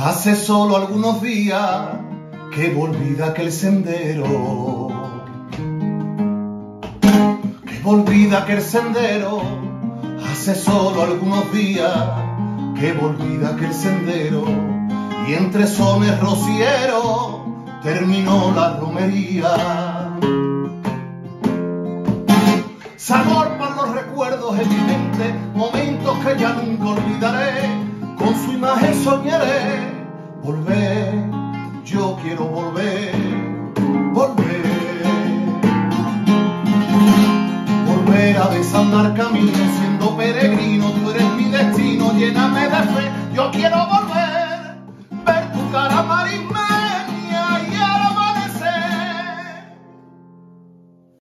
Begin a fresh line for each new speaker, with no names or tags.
Hace solo algunos días que volví de aquel sendero, hace solo algunos días que volví de aquel sendero, y entre sones rocieros terminó la romería. Sabor para los recuerdos evidentes, momentos que ya nunca olvidaré, con su imagen soñaré volver, yo quiero volver, volver a desandar camino, siendo peregrino, tú eres mi destino, lléname de fe, yo quiero volver, ver tu cara marisma.